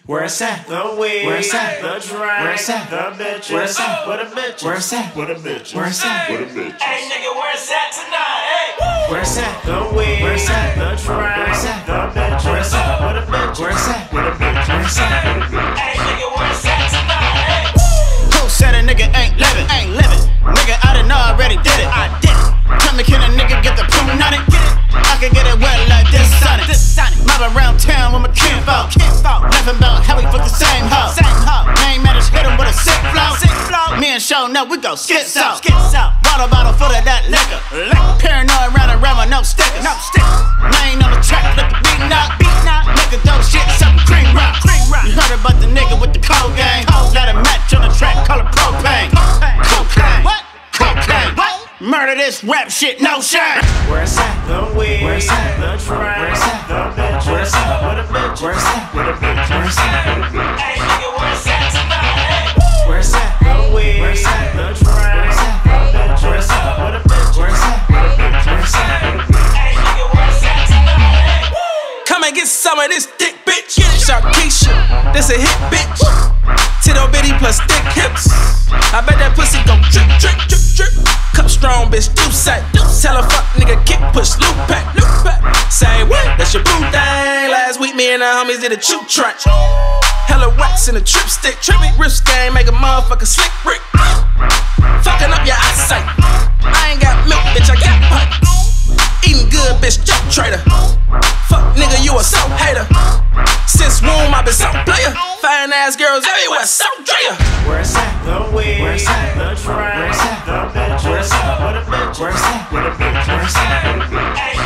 Where's that? The weed. Where's that? The drink. Where's that? The bitches. Where's that? What a bitch. Where's that? What a bitch. Where's that? What a bitch. Hey nigga, where's that tonight? Hey. Where's that? The weed. Where's that? The drink. Where's that? The bitches. Where's that? What a bitch. Where's that? What a bitch. Where's that? What a bitch. Hey nigga, where's that tonight? Hey. Who said a nigga ain't living? Ain't living. Nigga, I done already did it. I did it. Tell me, can a nigga get the poon on it? Get it. I can get it wet like this Sonic. Mob around town with my kinfolk. Laughing about how we fuck the same hoe. Mayne Mannish hit him with a sick flow. Me and Sho Nuff, we go schizo. Bottle full of that liquor. Paranoid round and round with no stickers. Mayne on the track, let the beat knock. Nigga dope shit, something cream rock. You heard about the nigga with the cold game. Let a match on the track, call it propane. Cocaine. What? Cocaine. What? Murder this rap shit, no shame. Where's that? The weed. Where's that? The drink. Where's that? The bitch. Where's that? What a bitch. Where's that? What a bitch. Where's that? What a bitch. Hey nigga, where's that tonight? Hey. Where's that? The weed. Where's that? The drink. Where's that? The bitch. Where's that? What a bitch. Where's that? What a bitch. Where's that? What a bitch. Hey nigga, where's that tonight? Hey. Come and get some of this dick, bitch. Sharkeisha, this a hit, bitch. Tittle bitty plus thick hips. I bet that pussy gon' drip, drip, drip, drip. Cup strong, bitch, do say. Tell a fuck nigga kick, push, loop back. Say what? That's your boo thing. Last week, me and the homies did a chew track. Hella wax in a trip stick. Trippy wrist game, make a motherfucker slick brick. Fucking up your eyesight. I ain't got milk, bitch, I got pipe. Eating good, bitch, joke trader. Fuck nigga, you a soul hater. Since womb, I been so player. Fine ass girls everywhere, so Drea. Where's that? The weed. Where's that? The drink. Where's that? The bitch. Where's that? What a bitch. Where's that? What a bitch. Where's that? What a bitch.